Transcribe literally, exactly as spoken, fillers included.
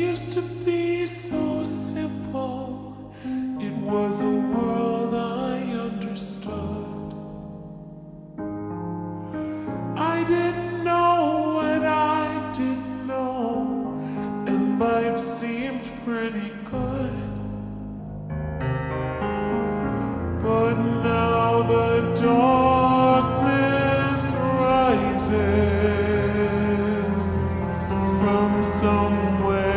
used to be so simple. It was a world I understood. I didn't know what I didn't know, and life seemed pretty good. But now the darkness rises from somewhere.